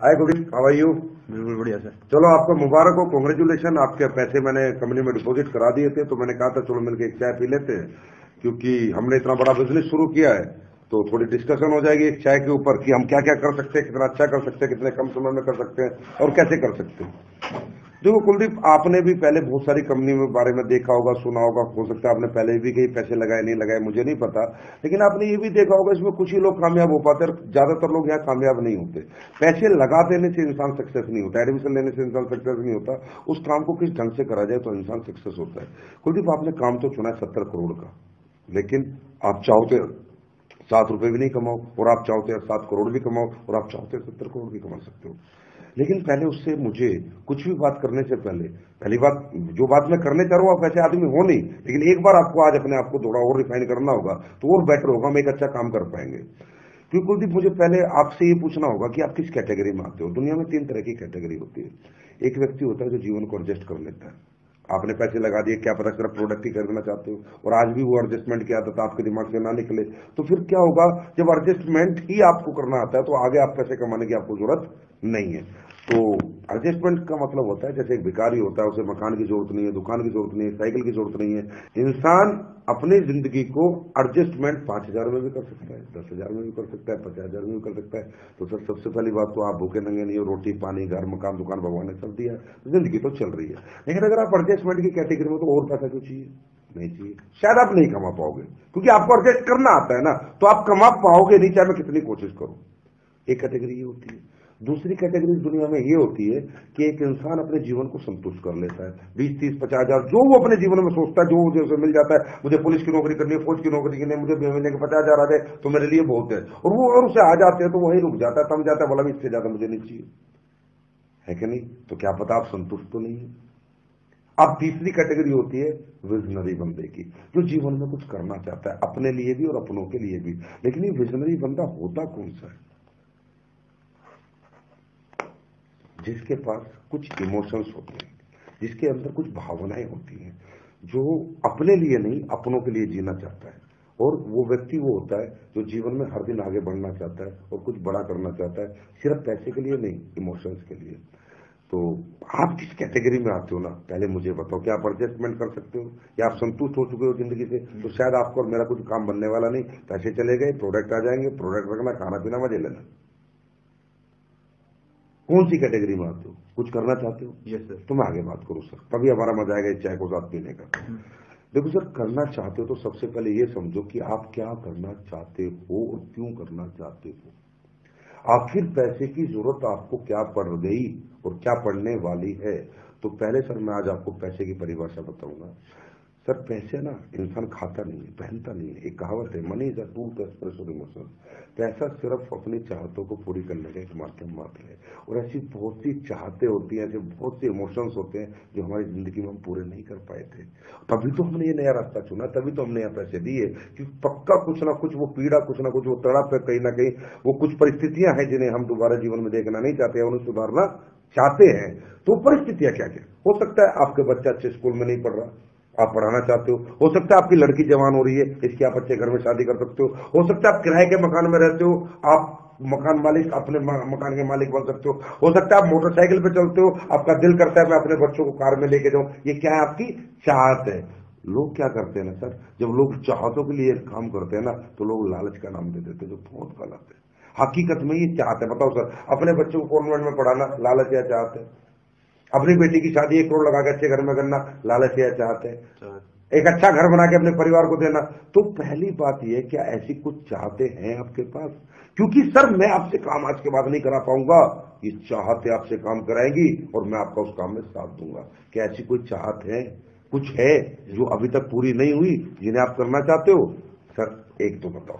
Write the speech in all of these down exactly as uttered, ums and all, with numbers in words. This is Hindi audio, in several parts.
Hi good, how are you? बिल्कुल बढ़िया सर। चलो आपको मुबारक हो, कॉन्ग्रेचुलेशन। आपके पैसे मैंने कंपनी में डिपॉजिट करा दिए थे, तो मैंने कहा था चलो मिलकर एक चाय पी लेते हैं, क्योंकि हमने इतना बड़ा बिजनेस शुरू किया है तो थोड़ी डिस्कशन हो जाएगी एक चाय के ऊपर कि हम क्या क्या कर सकते हैं, कितना अच्छा कर सकते हैं, कितने कम समय में कर सकते हैं और कैसे कर सकते हैं। देखो कुलदीप, आपने भी पहले बहुत सारी कंपनी में बारे में देखा होगा, सुना होगा, हो सकता है आपने पहले भी कहीं पैसे लगाए नहीं लगाए मुझे नहीं पता, लेकिन आपने ये भी देखा होगा इसमें कुछ ही लोग कामयाब हो पाते हैं, ज्यादातर लोग यहाँ कामयाब नहीं होते। पैसे लगा देने से इंसान सक्सेस नहीं होता, एडमिशन लेने से इंसान सक्सेस नहीं होता, उस काम को किस ढंग से करा जाए तो इंसान सक्सेस होता है। कुलदीप, आपने काम तो चुना है सत्तर करोड़ का, लेकिन आप चाहो तो सात रुपए भी नहीं कमाओ, और आप चाहो तो सात करोड़ भी कमाओ, और आप चाहो तो सत्तर करोड़ भी कमा सकते हो। लेकिन पहले उससे मुझे कुछ भी बात करने से पहले, पहली बात, जो बात मैं करने चाह रहा हूं आप वैसे आदमी हो नहीं, लेकिन एक बार आपको आज अपने आप को थोड़ा और रिफाइन करना होगा तो और बेटर होगा, हम एक अच्छा काम कर पाएंगे। क्योंकि कुलदीप, मुझे पहले आपसे ये पूछना होगा कि आप किस कैटेगरी में आते हो। दुनिया में तीन तरह की कैटेगरी होती है। एक व्यक्ति होता है जो जीवन को एडजस्ट कर लेता है। आपने पैसे लगा दिए, क्या पता सिर्फ प्रोडक्ट ही खरीदना चाहते हो और आज भी वो एडजस्टमेंट की आदत आपके दिमाग से ना निकले, तो फिर क्या होगा, जब एडजस्टमेंट ही आपको करना आता है तो आगे आप पैसे कमाने की आपको जरूरत नहीं है। तो एडजस्टमेंट का मतलब होता है, जैसे एक भिखारी होता है, उसे मकान की जरूरत नहीं है, दुकान की जरूरत नहीं है, साइकिल की जरूरत नहीं है। इंसान अपनी जिंदगी को एडजस्टमेंट पांच हजार में भी कर सकता है, दस हजार में भी कर सकता है, पचास हजार में भी कर सकता है। तो सर सबसे पहली बात तो आप भूखे नंगे नहीं हो, रोटी पानी घर मकान दुकान भगवान ने सब दिया, जिंदगी तो चल रही है। लेकिन अगर आप एडजस्टमेंट की कैटेगरी में, तो और पैसा क्यों चाहिए? नहीं चाहिए। शायद आप नहीं कमा पाओगे, क्योंकि आपको एडजस्ट करना आता है ना, तो आप कमा पाओगे नहीं चाहे मैं कितनी कोशिश करूं। एक कैटेगरी ये होती है। दूसरी कैटेगरी दुनिया में ये होती है कि एक इंसान अपने जीवन को संतुष्ट कर लेता है, बीस तीस पचास हजार जो वो अपने जीवन में सोचता है, जो मुझे उसे मिल जाता है, मुझे पुलिस की नौकरी करनी है, फौज की नौकरी करनी है, मुझे महीने के पचास हजार आ जाए तो मेरे लिए बहुत है, और वो और उसे आ जाते हैं तो वही रुक जाता है, थम जाता है, बोला भी इससे ज्यादा मुझे नहीं चाहिए, है कि नहीं? तो क्या पता आप संतुष्ट तो नहीं है। अब तीसरी कैटेगरी होती है विजनरी बंदे की, जो जीवन में कुछ करना चाहता है, अपने लिए भी और अपनों के लिए भी। लेकिन ये विजनरी बंदा होता कौन सा है? जिसके पास कुछ इमोशंस होते हैं, जिसके अंदर कुछ भावनाएं होती हैं, जो अपने लिए नहीं अपनों के लिए जीना चाहता है। और वो व्यक्ति वो होता है जो जीवन में हर दिन आगे बढ़ना चाहता है और कुछ बड़ा करना चाहता है, सिर्फ पैसे के लिए नहीं, इमोशंस के लिए। तो आप किस कैटेगरी में आते हो ना, पहले मुझे बताओ। क्या आप एडजस्टमेंट कर सकते हो, या आप संतुष्ट हो चुके हो जिंदगी से? तो शायद आपको और मेरा कुछ काम बनने वाला नहीं, पैसे चले गए, प्रोडक्ट आ जाएंगे, प्रोडक्ट रखना, खाना पीना, मजे लेना। कौन सी कैटेगरी में आते हो? कुछ करना चाहते हो? Yes sir. तो मैं आगे बात करूं सर, तभी हमारा मजा आएगा इस चाय को साथ पीने का। देखो सर, करना चाहते हो तो सबसे पहले ये समझो कि आप क्या करना चाहते हो और क्यों करना चाहते हो। आखिर पैसे की जरूरत आपको क्या पड़ गई और क्या पड़ने वाली है? तो पहले सर मैं आज आपको पैसे की परिभाषा बताऊंगा। सर पैसे ना इंसान खाता नहीं है, पहनता नहीं है। एक कहावत है, money is a tool to express your emotion. पैसा सिर्फ अपनी चाहतों को पूरी करने का एक माध्यम मात्र है। और ऐसी बहुत सी चाहते होती हैं, ऐसे बहुत से इमोशंस होते हैं जो हमारी जिंदगी में हम पूरे नहीं कर पाए थे। तभी तो हमने ये नया रास्ता चुना, तभी तो हमने यहाँ पैसे दिए, कि पक्का कुछ ना कुछ वो पीड़ा, कुछ ना कुछ वो तड़प है, कहीं ना कहीं वो कुछ परिस्थितियां हैं जिन्हें हम दोबारा जीवन में देखना नहीं चाहते हैं, उन्हें सुधारना चाहते हैं। तो परिस्थितियां क्या क्या हो सकता है? आपके बच्चा अच्छे स्कूल में नहीं पढ़ रहा, आप पढ़ाना चाहते हो। हो सकता है आपकी लड़की जवान हो रही है, इसकी आप अच्छे घर में शादी कर सकते हो। हो सकता है आप किराए के मकान में रहते हो, आप मकान मालिक, अपने मकान के मालिक बन सकते हो। हो सकता है आप मोटरसाइकिल पे चलते हो, आपका दिल करता है मैं अपने बच्चों को कार में लेके जाऊं। ये क्या है? आपकी चाहत है। लोग क्या करते हैं ना सर, जब लोग चाहतों के लिए काम करते हैं ना, तो लोग लालच का नाम दे देते हैं, जो बहुत गलत है। हकीकत में ये चाहत है। बताओ सर, अपने बच्चों को कॉन्वेंट में पढ़ाना लालच या चाहत है? अपनी बेटी की शादी एक करोड़ लगा के अच्छे घर में करना लालच या चाहते हैं? एक अच्छा घर बना के अपने परिवार को देना। तो पहली बात यह, क्या ऐसी कुछ चाहते हैं आपके पास? क्योंकि सर मैं आपसे काम आज के बाद नहीं करा पाऊंगा, ये चाहते आपसे काम कराएंगी और मैं आपका उस काम में साथ दूंगा। क्या ऐसी कोई चाहत है, कुछ है जो अभी तक पूरी नहीं हुई, जिन्हें आप करना चाहते हो? सर एक तो बताओ।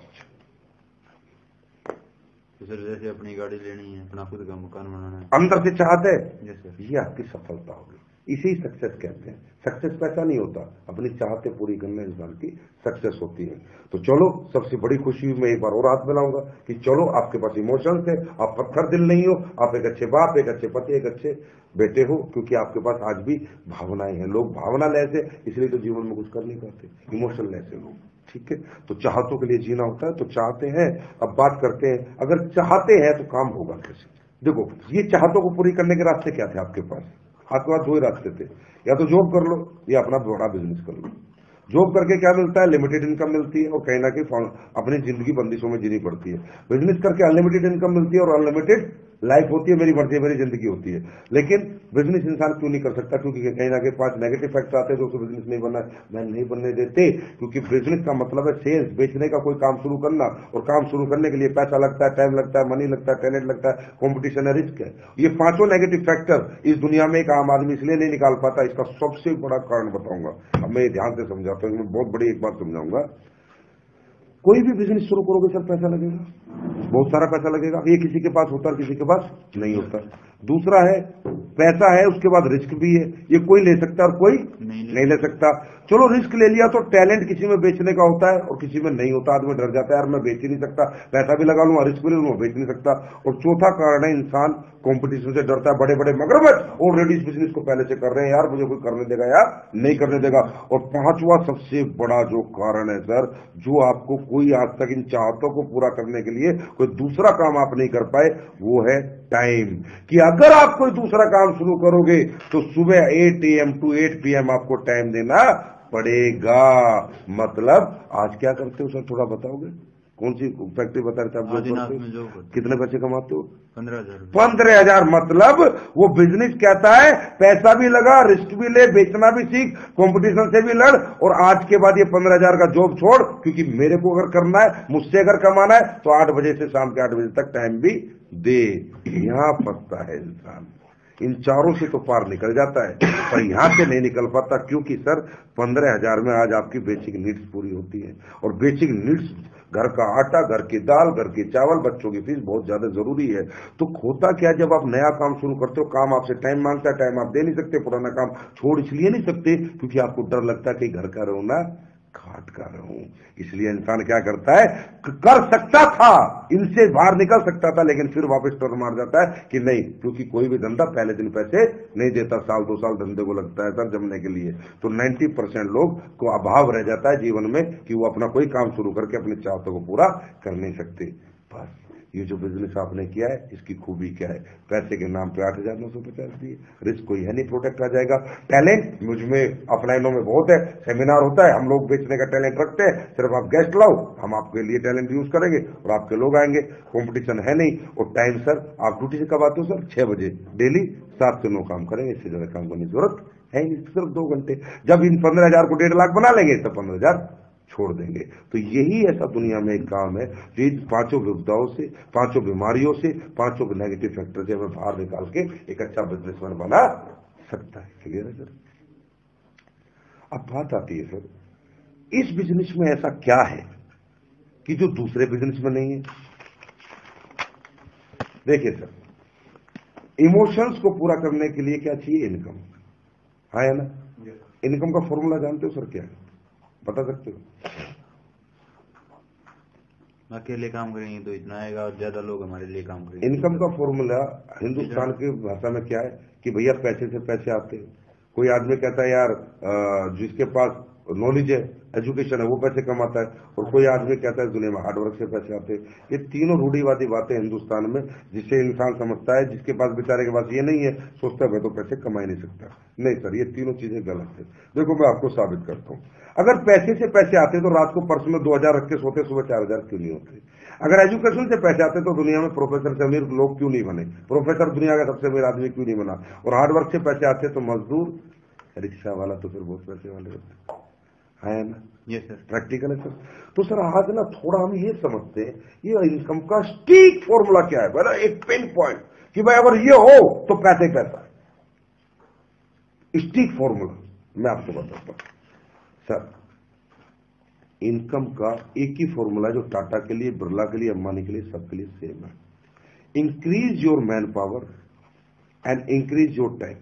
सर जैसे अपनी गाड़ी लेनी है, अपना खुद का मकान बनाना है, अंदर से चाहते हैं, यस सर। ये आपकी सफलता होगी, इसी सक्सेस कहते हैं। सक्सेस पैसा नहीं होता, अपनी चाहते पूरी करने इंसान की सक्सेस होती है। तो चलो, सबसे बड़ी खुशी मैं एक बार और हाथ मिलाऊंगा कि चलो आपके पास इमोशंस है, आप पत्थर दिल नहीं हो, आप एक अच्छे बाप, एक अच्छे पति, एक अच्छे बेटे हो, क्योंकि आपके पास आज भी भावनाएं हैं। लोग भावना लेस है, इसलिए तो जीवन में कुछ कर नहीं पाते, इमोशन लेस है लोग। ठीक है, तो चाहतों के लिए जीना होता है, तो चाहते हैं। अब बात करते हैं, अगर चाहते हैं तो काम होगा कैसे? देखो, ये चाहतों को पूरी करने के रास्ते क्या थे आपके पास? आपके पास दो ही रास्ते थे, या तो जॉब कर लो या अपना बड़ा बिजनेस कर लो। जॉब करके क्या मिलता है? लिमिटेड इनकम मिलती है और कहीं ना कहीं अपनी जिंदगी बंदिशों में जीनी पड़ती है। बिजनेस करके अनलिमिटेड इनकम मिलती है और अनलिमिटेड लाइफ होती है, मेरी मर्जी मेरी जिंदगी होती है। लेकिन बिजनेस इंसान क्यों नहीं कर सकता? क्योंकि कहीं ना कहीं पांच नेगेटिव फैक्टर आते हैं जो उसको बिजनेस नहीं बनना मैं नहीं बनने देते। क्योंकि बिजनेस का मतलब है सेल्स, बेचने का कोई काम शुरू करना, और काम शुरू करने के लिए पैसा लगता है, टाइम लगता है, मनी लगता है, टैलेंट लगता है, कॉम्पिटिशन है, रिस्क है। ये पांचों नेगेटिव फैक्टर इस दुनिया में एक आम आदमी इसलिए नहीं निकाल पाता। इसका सबसे बड़ा कारण बताऊंगा, अब मैं ध्यान से समझाता हूँ, बहुत बड़ी एक बात समझाऊंगा। कोई भी बिजनेस शुरू करोगे सर पैसा लगेगा, बहुत सारा पैसा लगेगा। ये किसी के पास होता है, किसी के पास नहीं होता। दूसरा है पैसा है, उसके बाद रिस्क भी है। ये कोई ले सकता है और कोई नहीं, नहीं ले सकता। चलो रिस्क ले लिया तो टैलेंट किसी में बेचने का होता है और किसी में नहीं होता। आदमी डर जाता है, यार मैं बेच ही नहीं सकता, पैसा भी लगा लूंगा, रिस्क भी ले लूंगा, बेच नहीं सकता। और चौथा कारण है इंसान कंपटीशन से डरता है। बड़े बड़े मगरमच्छ ऑलरेडी इस बिजनेस को पहले से कर रहे हैं, यार मुझे कोई करने देगा या नहीं करने देगा। और पांचवा सबसे बड़ा जो कारण है सर, जो आपको कोई आज तक इन चाहतों को पूरा करने के लिए कोई दूसरा काम आप नहीं कर पाए, वो है टाइम। कि अगर आप कोई दूसरा काम शुरू करोगे तो सुबह आठ ए एम टू आठ पी एम आपको टाइम देना पड़ेगा। मतलब आज क्या करते हो सर, थोड़ा बताओगे? कौन सी फैक्ट्री बता रहे थे आप? जो कितने पैसे कमाते हो? पंद्रह हजार पंद्रह हजार मतलब वो बिजनेस कहता है पैसा भी लगा, रिस्क भी ले, बेचना भी सीख, कंपटीशन से भी लड़, और आज के बाद ये पंद्रह हजार का जॉब छोड़, क्योंकि मेरे को अगर करना है, मुझसे अगर कमाना है तो आठ बजे से शाम के आठ बजे तक टाइम भी दे। यहां फंसता है इंसान। इन चारों से तो पार निकल जाता है, पर यहां से नहीं निकल पाता। क्योंकि सर पंद्रह हजार में आज आपकी बेसिक नीड्स पूरी होती है, और बेसिक नीड्स घर का आटा, घर की दाल, घर के चावल, बच्चों की फीस बहुत ज्यादा जरूरी है। तो होता क्या, जब आप नया काम शुरू करते हो, काम आपसे टाइम मांगता है, टाइम आप दे नहीं सकते, पुराना काम छोड़ इसलिए नहीं सकते क्योंकि आपको डर लगता है कि घर का रहूं ना खाट का रहूं। इसलिए इंसान क्या करता है, कर सकता था, इनसे बाहर निकल सकता था, लेकिन फिर वापस टर्न मार जाता है कि नहीं, क्योंकि कोई भी धंधा पहले दिन पैसे नहीं देता, साल दो साल धंधे को लगता है सर जमने के लिए। तो नब्बे परसेंट लोग को अभाव रह जाता है जीवन में कि वो अपना कोई काम शुरू करके अपनी चाहतों को पूरा कर नहीं सकते। बस ये जो बिजनेस आपने किया है, इसकी खूबी क्या है? पैसे के नाम पे आठ हजार नौ सौ पचास दिए, रिस्क कोई है नहीं, प्रोडक्ट आ जाएगा। टैलेंट मुझ में अपलाइनों में बहुत है, सेमिनार होता है, हम लोग बेचने का टैलेंट रखते हैं, सिर्फ आप गेस्ट लाओ, हम आपके लिए टैलेंट यूज करेंगे और आपके लोग आएंगे। कंपटीशन है नहीं। और टाइम सर, आप ड्यूटी से कब आते हो सर? छह बजे डेली, सात से नौ काम करेंगे, इससे ज्यादा काम करने की जरूरत है नहीं, सिर्फ दो घंटे। जब इन पंद्रह हजार को डेढ़ लाख बना लेंगे तो पंद्रह हजार छोड़ देंगे। तो यही ऐसा दुनिया में एक काम है जो इन पांचों विपदाओं से, पांचों बीमारियों से, पांचों नेगेटिव फैक्टर से हमें बाहर निकाल के एक अच्छा बिजनेसमैन बना सकता है। क्लियर है सर? अब बात आती है सर, इस बिजनेस में ऐसा क्या है कि जो दूसरे बिजनेस में नहीं है? देखिए सर, इमोशंस को पूरा करने के लिए क्या चाहिए? इनकम। हाँ है ना? इनकम का फॉर्मूला जानते हो सर क्या है? बता सकते हो? अकेले काम करेंगे तो इतना आएगा और ज्यादा लोग हमारे लिए काम करेंगे। इनकम का फॉर्मूला हिंदुस्तान की भाषा में क्या है कि भैया पैसे से पैसे आते हैं। कोई आदमी कहता है यार जिसके पास नॉलेज है, एजुकेशन है, वो पैसे कमाता है, और कोई आदमी कहता है दुनिया में हार्डवर्क से पैसे आते हैं। ये तीनों रूढ़िवादी बातें हिंदुस्तान में, जिससे इंसान समझता है जिसके पास बेचारे के पास ये नहीं है, सोचता है मैं तो पैसे कमा ही नहीं सकता। नहीं सर, ये तीनों चीजें गलत है। देखो मैं आपको साबित करता हूँ। अगर पैसे से पैसे आते तो रात को पर्स में दो हजार रख के सोते, सुबह चार हजार क्यों नहीं होते? अगर एजुकेशन से पैसे आते तो दुनिया में प्रोफेसर से अमीर लोग क्यों नहीं बने? प्रोफेसर दुनिया का सबसे अमीर आदमी क्यों नहीं बना? और हार्डवर्क से पैसे आते तो मजदूर, रिक्शा वाला तो फिर बहुत पैसे वाले होते है ना? ये सर प्रैक्टिकल है सर। तो सर आज ना थोड़ा हम ये समझते हैं ये इनकम का स्टीक फॉर्मूला क्या है, बड़ा एक पिन पॉइंट कि भाई अगर ये हो तो पैसे पैसा है। स्टीक फॉर्मूला मैं आपको बताता हूं सर। इनकम का एक ही फॉर्मूला जो टाटा के लिए, बिरला के लिए, अंबानी के लिए, सबके लिए सेम है। Increase your man power and increase your time.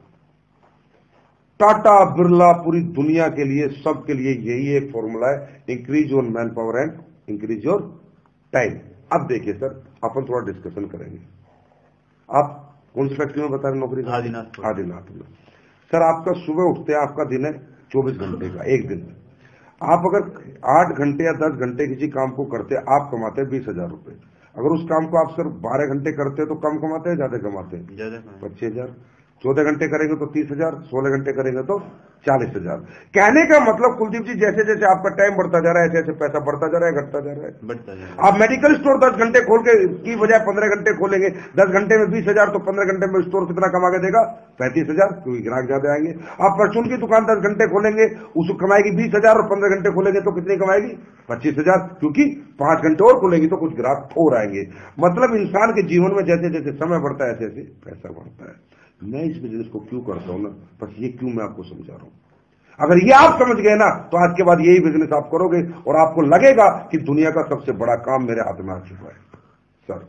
Tata, Birla, पूरी दुनिया के लिए, सबके लिए यही एक फॉर्मूला है, increase your man power and increase your time. अब देखिए सर, अपन थोड़ा डिस्कशन करेंगे। आप कौन सी फैक्ट्री में बता रहे नौकरी? आदिनाथ। आदिनाथ में सर आपका सुबह उठते हैं, आपका दिन है चौबीस घंटे का, एक दिन में आप अगर आठ घंटे या दस घंटे किसी काम को करते, आप कमाते हैं बीस हजार रुपए। अगर उस काम को आप सिर्फ बारह घंटे करते हैं तो कम कमाते हैं, ज्यादा कमाते हैं? ज्यादा पच्चीस हजार। चौदह घंटे करेंगे तो तीस हजार, सोलह घंटे करेंगे तो चालीस हजार। कहने का मतलब कुलदीप जी, जैसे जैसे आपका टाइम बढ़ता जा रहा है, ऐसे ऐसे पैसा बढ़ता जा रहा है, घटता जा रहा है, बढ़ता जा रहा है। आप मेडिकल स्टोर दस घंटे खोल के की बजाय पंद्रह घंटे खोलेंगे, दस घंटे में बीस हजार, तो पंद्रह घंटे में स्टोर कितना कमा के देगा? पैंतीस हजार, क्योंकि ग्राहक ज्यादा आएंगे। आप परचून की दुकान दस घंटे खोलेंगे, उसको कमाएगी बीस हजार, और पंद्रह घंटे खोलेंगे तो कितनी कमाएगी? पच्चीस हजार, क्योंकि पांच घंटे और खोलेगी तो कुछ ग्राहक और आएंगे। मतलब इंसान के जीवन में जैसे जैसे समय बढ़ता है, ऐसे ऐसे पैसा बढ़ता है। मैं इस बिजनेस को क्यों करता हूं ना, बस ये क्यों मैं आपको समझा रहा हूं। अगर ये आप समझ गए ना, तो आज के बाद यही बिजनेस आप करोगे और आपको लगेगा कि दुनिया का सबसे बड़ा काम मेरे हाथ में आ चुका है। सर,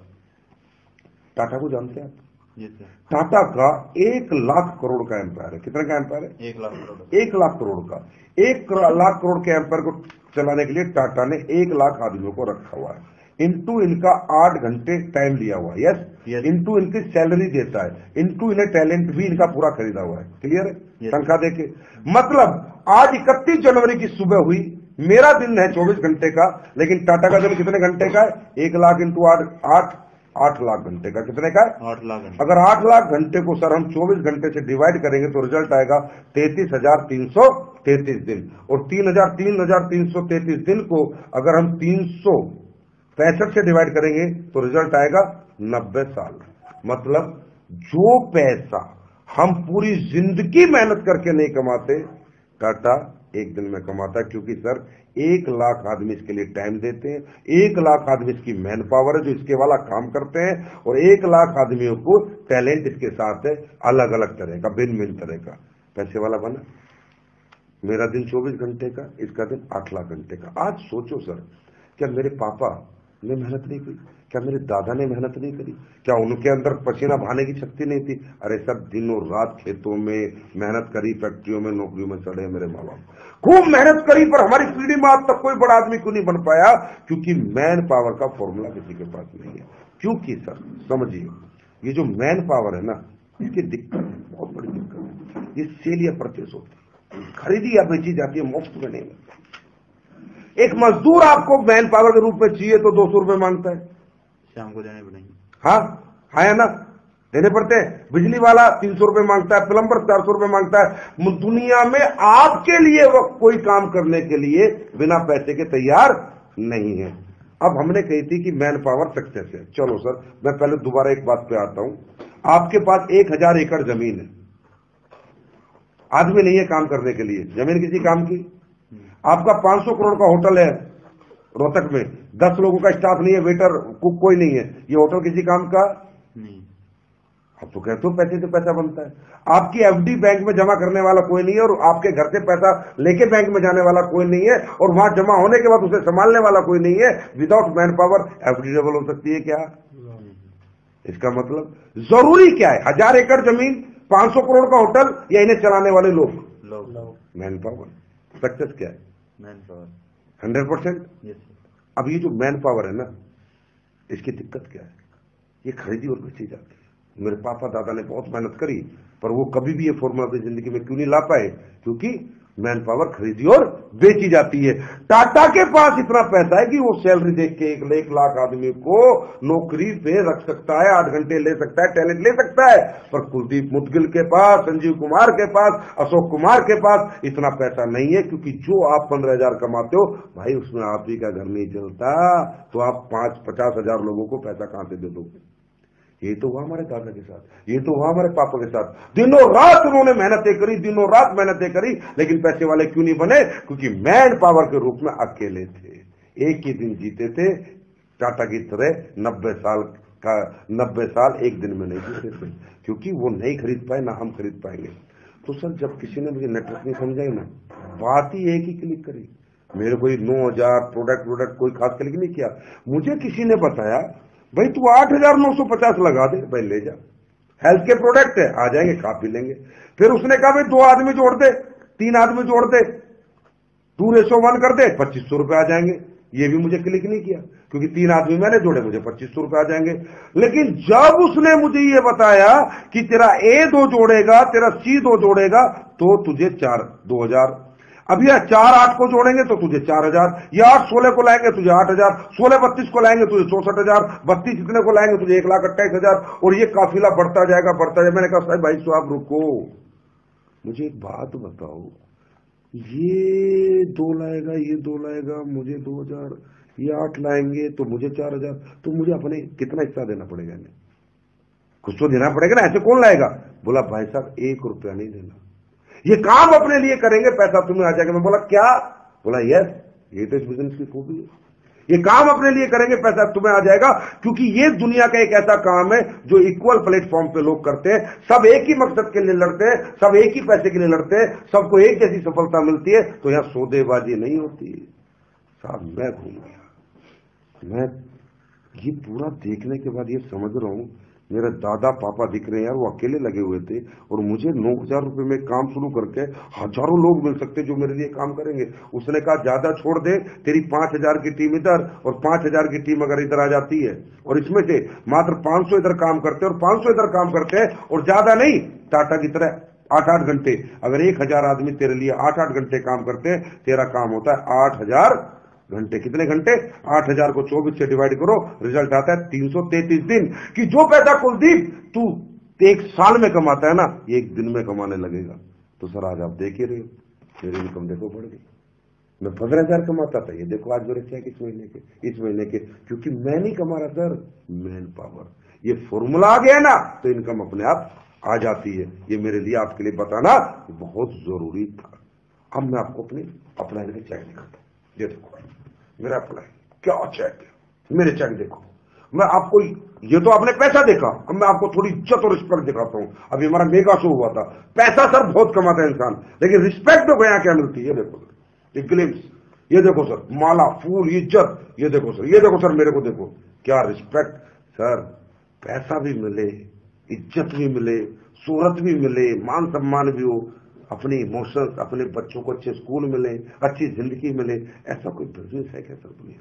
टाटा को जानते हैं आप? जी सर। टाटा का एक लाख करोड़ का एम्पायर है। कितने का एम्पायर है? एक लाख करोड़। एक लाख करोड़ का। एक लाख करोड़ के एम्पायर को चलाने के लिए टाटा ने एक लाख आदमियों को रखा हुआ है। इनटू इनका आठ घंटे टाइम लिया हुआ है, यस yes. इनटू इनकी सैलरी देता है, इनटू इन्हें टैलेंट भी इनका पूरा खरीदा हुआ है। क्लियर है? yes. तनख्वाह देके। मतलब आज इकतीस जनवरी की सुबह हुई, मेरा दिन है चौबीस घंटे का, लेकिन टाटा का दिन कितने घंटे का है? एक लाख इंटू आठ आठ आठ लाख घंटे का। कितने का है? आठ लाख घंटे। अगर आठ लाख घंटे को सर हम चौबीस घंटे से डिवाइड करेंगे तो रिजल्ट आएगा तैतीस हजार तीन सौ तैतीस दिन। और तीन हजार तीन हजार तीन सौ तैतीस दिन को अगर हम तीन सौ पैंसठ से डिवाइड करेंगे तो रिजल्ट आएगा नब्बे साल। मतलब जो पैसा हम पूरी जिंदगी मेहनत करके नहीं कमाते, टाटा एक दिन में कमाता है। क्योंकि सर एक लाख आदमी इसके लिए टाइम देते हैं, एक लाख आदमी इसकी मैन पावर है जो इसके वाला काम करते हैं, और एक लाख आदमियों को टैलेंट इसके साथ है अलग अलग तरह का, भिन्न भिन्न तरह का। पैसे वाला बना। मेरा दिन चौबीस घंटे का, इसका दिन आठ लाख घंटे का। आज सोचो सर, क्या मेरे पापा ने मेहनत नहीं की? क्या मेरे दादा ने मेहनत नहीं करी? क्या उनके अंदर पसीना बहाने की शक्ति नहीं थी? अरे सर, दिनों रात खेतों में मेहनत करी, फैक्ट्रियों में नौकरियों में चढ़े मेरे माँ बाप, खूब मेहनत करी, पर हमारी पीढ़ी में आज तक कोई बड़ा आदमी क्यों नहीं बन पाया? क्योंकि मैन पावर का फॉर्मूला किसी के पास नहीं है। क्योंकि सर समझिए, ये जो मैन पावर है ना, इसकी दिक्कत है, बहुत बड़ी दिक्कत है। ये सेल या परचेस होती है, खरीदी या बेची जाती है, मुफ्त में नहीं मिलती। एक मजदूर आपको मैन पावर के रूप में चाहिए तो दो सौ रुपए मांगता है, शाम को देने पड़ेंगे। हाँ हाँ या ना, देने पड़ते हैं। बिजली वाला तीन सौ रुपए मांगता है, प्लम्बर चार सौ रुपए मांगता है। दुनिया में आपके लिए वो कोई काम करने के लिए बिना पैसे के तैयार नहीं है। अब हमने कही थी कि मैन पावर सक्सेस है। चलो सर, मैं पहले दोबारा एक बात पे आता हूं। आपके पास एक हजार एकड़ जमीन है, आदमी नहीं है काम करने के लिए, जमीन किसी काम की। आपका पांच सौ करोड़ का होटल है रोहतक में, दस लोगों का स्टाफ नहीं है, वेटर कुक कोई नहीं है, ये होटल किसी काम का नहीं। अब तो कहते हो पैसे से पैसा बनता है। आपकी एफडी बैंक में जमा करने वाला कोई नहीं है, और आपके घर से पैसा लेके बैंक में जाने वाला कोई नहीं है, और वहां जमा होने के बाद उसे संभालने वाला कोई नहीं है। Without man power FD double हो सकती है क्या? इसका मतलब जरूरी क्या है? हजार एकड़ जमीन, पांच सौ करोड़ का होटल, या इन्हें चलाने वाले लोग? Man power. सक्सेस क्या है? Man power hundred percent. Yes. अब ये जो मैन पावर है ना, इसकी दिक्कत क्या है? ये खरीदी और बेची जाती है। मेरे पापा दादा ने बहुत मेहनत करी, पर वो कभी भी ये फॉर्मूला अपनी जिंदगी में क्यों नहीं ला पाए? क्योंकि मैन पावर खरीदी और बेची जाती है। टाटा के पास इतना पैसा है कि वो सैलरी देख के एक, एक लाख आदमी को नौकरी पे रख सकता है, आठ घंटे ले सकता है, टैलेंट ले सकता है। पर कुलदीप मुदगिल के पास, संजीव कुमार के पास, अशोक कुमार के पास इतना पैसा नहीं है। क्योंकि जो आप पंद्रह हजार कमाते हो भाई, उसमें आप ही का घर नहीं चलता, तो आप पांच पचास हजार लोगों को पैसा कहां से दे दोगे? ये तो हुआ हमारे दादा के साथ, ये तो हुआ हमारे पापा के साथ। दिनों रात उन्होंने मेहनतें करी, दिनों रात मेहनतें करी, लेकिन पैसे वाले क्यों नहीं बने? क्योंकि मैन पावर के रूप में अकेले थे, एक ही दिन जीते थे। टाटा की तरह नब्बे साल का नब्बे साल एक दिन में नहीं जीते थे, क्योंकि वो नहीं खरीद पाए, ना हम खरीद पाएंगे। तो सर, जब किसी ने मुझे नेटवर्क नहीं समझाई ना, बात ही एक ही क्लिक करी। मेरे कोई नौ हजार प्रोडक्ट प्रोडक्ट कोई खास क्लिक नहीं किया। मुझे किसी ने बताया, भाई तू आठ हजार नौ सौ पचास लगा दे, भाई ले जा, हेल्थ के प्रोडक्ट है, आ जाएंगे, खा पी लेंगे। फिर उसने कहा भाई दो आदमी जोड़ दे, तीन आदमी जोड़ दे, टू रेशो वन कर दे, पच्चीस सौ रुपए आ जाएंगे। ये भी मुझे क्लिक नहीं किया, क्योंकि तीन आदमी मैंने जोड़े, मुझे पच्चीस सौ रुपए आ जाएंगे। लेकिन जब उसने मुझे ये बताया कि तेरा ए दो जोड़ेगा, तेरा सी दो जोड़ेगा, तो तुझे चार दो हजार। अब ये चार आठ को जोड़ेंगे तो तुझे चार हजार, ये आठ सोलह को लाएंगे तुझे आठ हजार, सोलह बत्तीस को लाएंगे तुझे चौसठ हजार, बत्तीस इतने को लाएंगे तुझे एक लाख अट्ठाईस हजार, और ये काफिला बढ़ता जाएगा बढ़ता जाएगा। मैंने कहा साहब भाई साहब रुको, मुझे एक बात बताओ, ये दो लाएगा ये दो लाएगा, मुझे दो हजार, ये आठ लाएंगे तो मुझे चार हजार, तो मुझे अपने कितना हिस्सा देना पड़ेगा? नहीं कुछ तो देना पड़ेगा ना, ऐसे कौन लाएगा? बोला भाई साहब एक रुपया नहीं देना, ये काम अपने लिए करेंगे पैसा तुम्हें आ जाएगा। मैं बोला क्या? बोला यस, ये तो इस बिजनेस की खूबी है, ये काम अपने लिए करेंगे पैसा तुम्हें आ जाएगा, क्योंकि ये दुनिया का एक ऐसा काम है जो इक्वल प्लेटफॉर्म पे लोग करते हैं, सब एक ही मकसद के लिए लड़ते हैं, सब एक ही पैसे के लिए लड़ते हैं, सबको एक जैसी सफलता मिलती है, तो यहां सौदेबाजी नहीं होती। साहब मैं घूम गया, मैं ये पूरा देखने के बाद ये समझ रहा हूं मेरे दादा पापा दिख रहे हैं यार, वो अकेले लगे हुए थे, और मुझे नौ हजार रुपए में काम शुरू करके हजारों लोग मिल सकते जो मेरे लिए काम करेंगे। उसने कहा ज्यादा छोड़ दे, तेरी पांच हजार की टीम इधर और पांच हजार की टीम अगर इधर आ जाती है, और इसमें से मात्र पांच सौ इधर काम करते हैं और पांच सौ इधर काम करते हैं, और ज्यादा नहीं, टाटा की तरह आठ आठ घंटे, अगर एक हजार आदमी तेरे लिए आठ आठ घंटे काम करते हैं, तेरा काम होता है आठ हजार घंटे। कितने घंटे? आठ हजार को चौबीस से डिवाइड करो, रिजल्ट आता है तीन सौ तैतीस दिन। कि जो पैसा कुलदीप तू एक साल में कमाता है ना, ये एक दिन में कमाने लगेगा। तो सर आज आप देख ही रहे हो, मेरी इनकम देखो बढ़ गई। मैं पंद्रह हजार कमाता था, ये देखो आज मेरे चेक इस महीने के इस महीने के क्योंकि मैं नहीं कमा रहा सर, मैन पावर, ये फॉर्मूला आ गया ना, तो इनकम अपने आप आ जाती है। ये मेरे लिए आपके लिए बताना बहुत जरूरी था। अब मैं आपको अपनी अप्लाई के चेक दिखाता हूं, ये देखो मेरा अप्लाई, क्या चेक है, मेरे चेक देखो। मैं आपको, ये तो आपने पैसा देखा, अब मैं आपको थोड़ी इज्जत और रिस्पेक्ट दिखाता हूं। अभी हमारा मेगा शो हुआ था, पैसा सर बहुत कमाता है इंसान, लेकिन रिस्पेक्ट देखो यहाँ क्या मिलती है। ये देखो सर, ये ग्लिम्स, ये देखो सर, माला, फूल, इज्जत, ये देखो सर, ये देखो सर, मेरे को देखो क्या रिस्पेक्ट। सर पैसा भी मिले, इज्जत भी मिले, शोहरत भी मिले, मान सम्मान भी हो, अपने इमोशंस, अपने बच्चों को अच्छे स्कूल मिले, अच्छी जिंदगी मिले, ऐसा कोई बिजनेस है क्या सर दुनिया?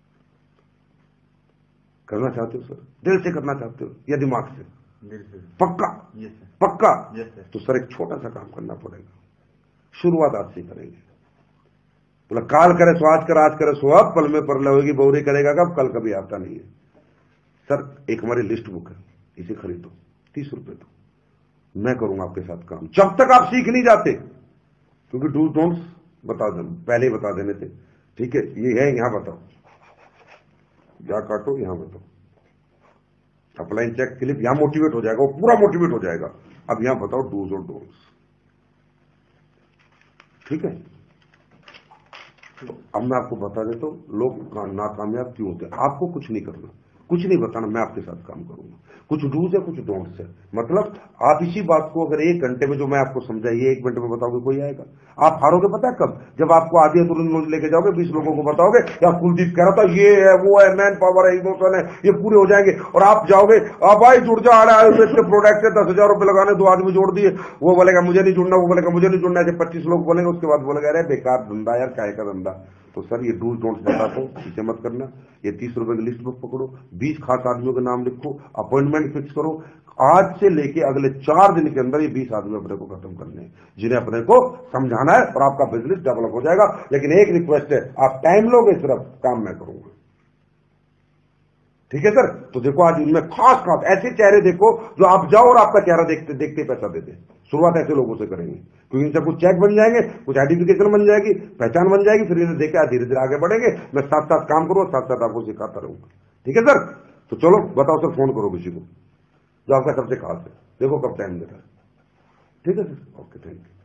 करना चाहते हो सर? दिल से करना चाहते हो या दिमाग से? दिल से। पक्का? Yes sir. पक्का? Yes sir. तो सर एक छोटा सा काम करना पड़ेगा, शुरुआत आज से करेंगे। बोला काल करे सो आज कर, आज करे सो अब, पल में पर होगी बहुरी करेगा कब, कल कभी आता नहीं है। सर एक हमारी लिस्ट बुक है, इसे खरीदो, तीस रुपए दो, मैं करूंगा आपके साथ काम, जब तक आप सीख नहीं जाते, क्योंकि डू डोंट्स बता दे, पहले ही बता देने थे, ठीक है? ये है, यहां बताओ, जा काटो, यहां बताओ, अपलाइन चेक क्लिप, यहां मोटिवेट हो जाएगा, वो पूरा मोटिवेट हो जाएगा। अब यहां बताओ डूज और डोंट्स, ठीक है? तो अब मैं आपको बता देता हूं लोग नाकामयाब क्यों होते हैं। आपको कुछ नहीं करना, कुछ नहीं बताना, मैं आपके साथ काम करूंगा। कुछ डूज है, कुछ डोंट्स है, मतलब आप इसी बात को अगर एक घंटे में जो मैं आपको समझाइए एक घंटे में बताओगे, कोई आएगा? आप हारोगे पता है कब? जब आपको आधी अधूरी नॉलेज लेके जाओगे, बीस लोगों को बताओगे, या कुलदीप कह रहा था ये है वो है, मैन पावर है, इमोशन है, ये पूरे हो जाएंगे, और आप जाओगे, अब भाई जुड़ जा रहा है इसके प्रोडक्ट से दस हजार रुपए लगाने, दो आदमी जोड़ दिए, वो बोलेगा मुझे नहीं जुड़ना, वो बोलेगा मुझे नहीं जुड़ना, ऐसे पच्चीस लोग बोलेंगे, उसके बाद बोलेगा अरे बेकार धंधा यार, काय का धंधा। तो सर ये डूज डोंट्स बताता हूं, इसे मत करना। ये तीस रुपए की लिस्ट बुक पकड़ो, बीस खास आदमियों के नाम लिखो, अपॉइंटमेंट फिक्स करो, आज से लेके अगले चार दिन के अंदर ये बीस आदमी अपने को खत्म करने हैं, जिन्हें अपने को समझाना है, और आपका बिजनेस डेवलप हो जाएगा। लेकिन एक रिक्वेस्ट है, आप टाइम लोगे, सिर्फ काम मैं करूंगा, ठीक है सर? तो देखो आज इनमें खास खास ऐसे चेहरे देखो जो आप जाओ और आपका चेहरा देखते देखते पैसा देते। शुरुआत ऐसे लोगों से करेंगे, क्योंकि इनसे कुछ चेक बन जाएंगे, कुछ आइडेंटिफिकेशन बन जाएगी, पहचान बन जाएगी, फिर इन्हें देखा धीरे धीरे आगे बढ़ेंगे। मैं साथ साथ काम करूंगा, साथ साथ आपको सिखाता रहूंगा, ठीक है सर? तो चलो बताओ सर, फोन करो किसी को जो आपका सबसे खास है, देखो कब टाइम देता है, ठीक है सर? Okay, thank you.